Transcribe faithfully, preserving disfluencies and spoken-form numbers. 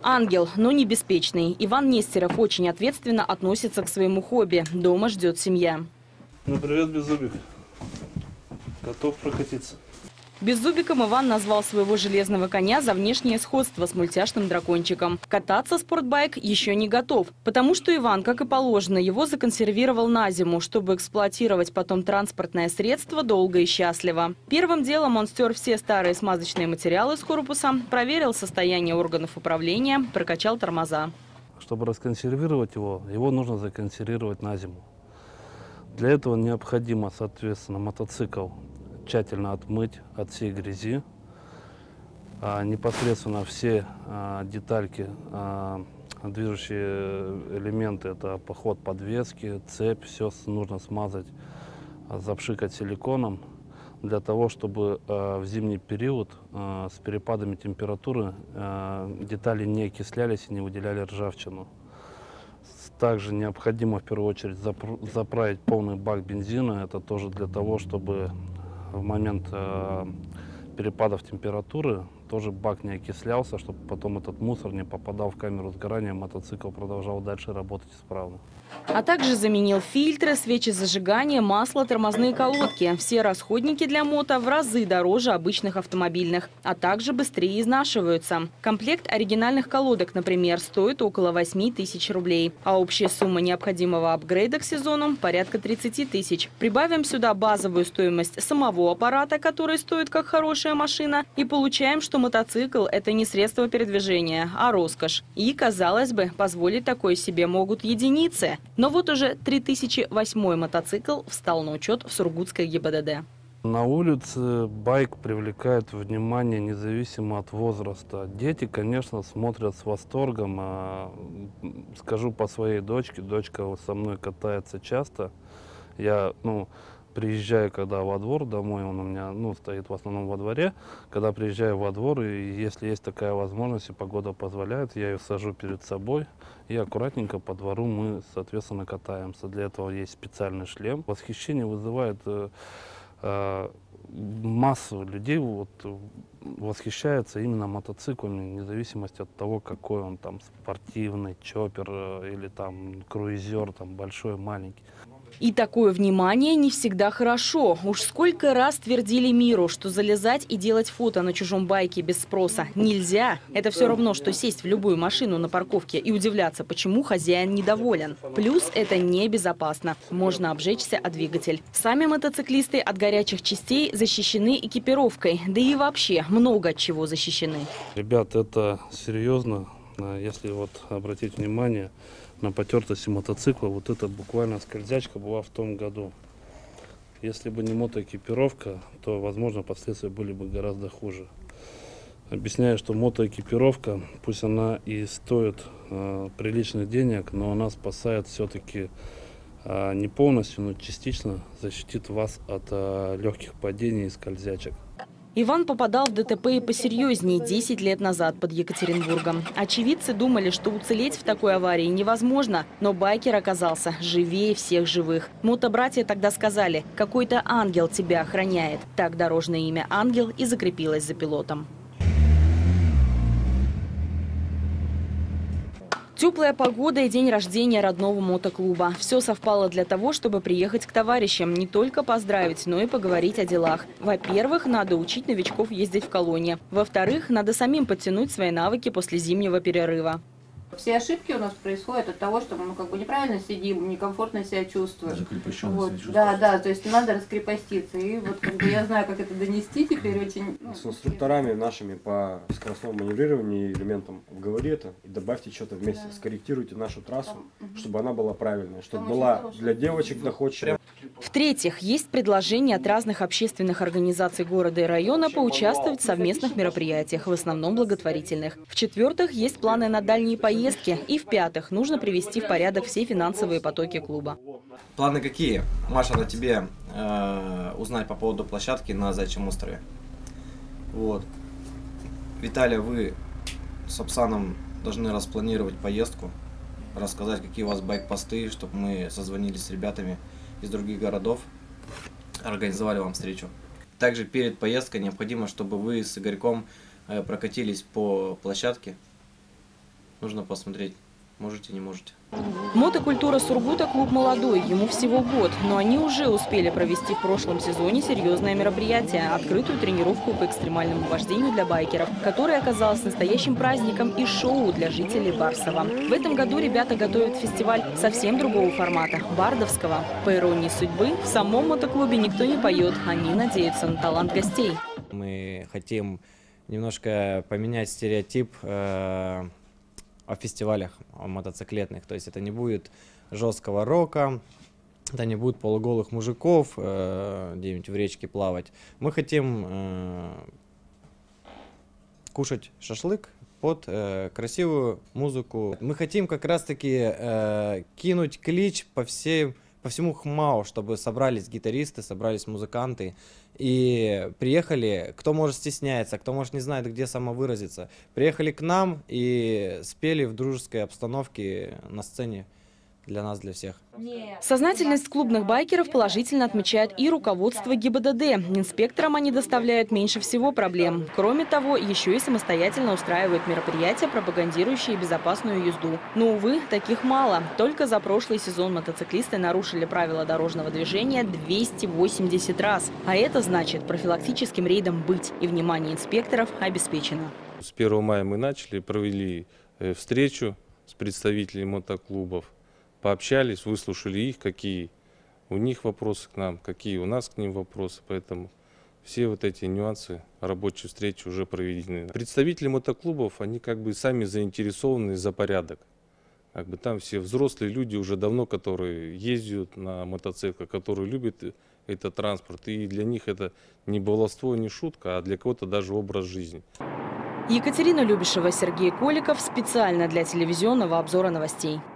Ангел, но не беспечный. Иван Нестеров очень ответственно относится к своему хобби. Дома ждет семья. Ну, привет, Беззубик. Готов прокатиться? Беззубиком Иван назвал своего железного коня за внешнее сходство с мультяшным дракончиком. Кататься спортбайк еще не готов, потому что Иван, как и положено, его законсервировал на зиму, чтобы эксплуатировать потом транспортное средство долго и счастливо. Первым делом он стер все старые смазочные материалы с корпуса, проверил состояние органов управления, прокачал тормоза. Чтобы расконсервировать его, его нужно законсервировать на зиму. Для этого необходимо, соответственно, мотоцикл тщательно отмыть от всей грязи, а, непосредственно все а, детальки, а, движущие элементы, это поход подвески, цепь, все нужно смазать, а, запшикать силиконом, для того, чтобы а, в зимний период а, с перепадами температуры а, детали не окислялись и не выделяли ржавчину. Также необходимо в первую очередь заправить полный бак бензина, это тоже для того, чтобы в момент э, перепадов температуры тоже бак не окислялся, чтобы потом этот мусор не попадал в камеру сгорания, мотоцикл продолжал дальше работать исправно. А также заменил фильтры, свечи зажигания, масло, тормозные колодки. Все расходники для мото в разы дороже обычных автомобильных, а также быстрее изнашиваются. Комплект оригинальных колодок, например, стоит около восьми тысяч рублей. А общая сумма необходимого апгрейда к сезону порядка тридцати тысяч. Прибавим сюда базовую стоимость самого аппарата, который стоит как хорошая машина, и получаем, что мотоцикл – это не средство передвижения, а роскошь. И, казалось бы, позволить такое себе могут единицы. Но вот уже три тысячи восьмой мотоцикл встал на учет в Сургутской ГИБДД. На улице байк привлекает внимание независимо от возраста. Дети, конечно, смотрят с восторгом. А, скажу по своей дочке, дочка со мной катается часто. Я, ну, приезжаю, когда во двор домой, он у меня, ну, стоит в основном во дворе. Когда приезжаю во двор, и если есть такая возможность, и погода позволяет, я ее сажу перед собой, и аккуратненько по двору мы, соответственно, катаемся. Для этого есть специальный шлем. Восхищение вызывает э, э, массу людей, вот, восхищаются именно мотоциклами, вне зависимости от того, какой он там, спортивный, чоппер э, или там круизер, там большой, маленький. И такое внимание не всегда хорошо. Уж сколько раз твердили миру, что залезать и делать фото на чужом байке без спроса нельзя. Это все равно, что сесть в любую машину на парковке и удивляться, почему хозяин недоволен. Плюс это небезопасно. Можно обжечься о двигатель. Сами мотоциклисты от горячих частей защищены экипировкой. Да и вообще много от чего защищены. Ребят, это серьезно. Если вот обратить внимание на потертости мотоцикла, вот это буквально скользячка была в том году. Если бы не мотоэкипировка, то, возможно, последствия были бы гораздо хуже. Объясняю, что мотоэкипировка, пусть она и стоит э, приличных денег, но она спасает все-таки э, не полностью, но частично защитит вас от э, легких падений и скользячек. Иван попадал в ДТП и посерьезнее десять лет назад под Екатеринбургом. Очевидцы думали, что уцелеть в такой аварии невозможно, но байкер оказался живее всех живых. Мотобратья тогда сказали: «Какой-то ангел тебя охраняет». Так дорожное имя «Ангел» и закрепилось за пилотом. Теплая погода и день рождения родного мотоклуба. Все совпало для того, чтобы приехать к товарищам, не только поздравить, но и поговорить о делах. Во-первых, надо учить новичков ездить в колонне. Во-вторых, надо самим подтянуть свои навыки после зимнего перерыва. Все ошибки у нас происходят от того, что мы, ну, как бы неправильно сидим, некомфортно себя чувствуем. Вот. Да, да, то есть надо раскрепоститься. И вот как бы я знаю, как это донести теперь очень. Ну, с инструкторами нашими по скоростному маневрированию и элементам обговори это и добавьте что-то вместе, да. Скорректируйте нашу трассу, да. Чтобы она была правильная, чтобы там была для девочек доходчивая. В-третьих, есть предложения от разных общественных организаций города и района поучаствовать в совместных мероприятиях, в основном благотворительных. В-четвертых, есть планы на дальние поездки. И в-пятых, нужно привести в порядок все финансовые потоки клуба. Планы какие? Маша, на тебе э, узнать по поводу площадки на Заячьем острове. Вот. Виталия, вы с Оксаном должны распланировать поездку, рассказать, какие у вас байк-посты, чтобы мы созвонились с ребятами из других городов, организовали вам встречу. Также перед поездкой необходимо, чтобы вы с Игорьком э, прокатились по площадке, нужно посмотреть, можете, не можете. Мотокультура Сургута клуб молодой, ему всего год, но они уже успели провести в прошлом сезоне серьезное мероприятие – открытую тренировку по экстремальному вождению для байкеров, которая оказалась настоящим праздником и шоу для жителей Барсова. В этом году ребята готовят фестиваль совсем другого формата – бардовского. По иронии судьбы, в самом мотоклубе никто не поет, они надеются на талант гостей. Мы хотим немножко поменять стереотип э о фестивалях мотоциклетных. То есть это не будет жесткого рока, это не будет полуголых мужиков э, где-нибудь в речке плавать. Мы хотим э, кушать шашлык под э, красивую музыку. Мы хотим как раз-таки э, кинуть клич по, всей, по всему ХМАО, чтобы собрались гитаристы, собрались музыканты и приехали, кто, может, стесняется, кто, может, не знает, где самовыразиться, приехали к нам и спели в дружеской обстановке на сцене для нас, для всех. Сознательность клубных байкеров положительно отмечает и руководство ГИБДД. Инспекторам они доставляют меньше всего проблем. Кроме того, еще и самостоятельно устраивают мероприятия, пропагандирующие безопасную езду. Но, увы, таких мало. Только за прошлый сезон мотоциклисты нарушили правила дорожного движения двести восемьдесят раз. А это значит профилактическим рейдом быть. И внимание инспекторов обеспечено. С первого мая мы начали, провели встречу с представителями мотоклубов. Пообщались, выслушали их, какие у них вопросы к нам, какие у нас к ним вопросы. Поэтому все вот эти нюансы рабочей встречи уже проведены. Представители мотоклубов, они как бы сами заинтересованы за порядок. Как бы там все взрослые люди уже давно, которые ездят на мотоциклах, которые любят этот транспорт. И для них это не баловство, не шутка, а для кого-то даже образ жизни. Екатерина Любишева, Сергей Коликов. Специально для телевизионного обзора новостей.